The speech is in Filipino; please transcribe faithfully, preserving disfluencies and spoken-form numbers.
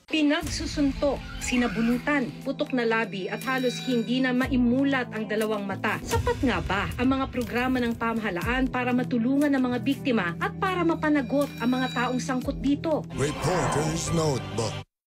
Pinagsusuntok, sinabunutan, putok na labi at halos hindi na maimulat ang dalawang mata. Sapat nga ba ang mga programa ng pamahalaan para matulungan ang mga biktima at para mapanagot ang mga taong sangkot dito? Reporter's Notebook.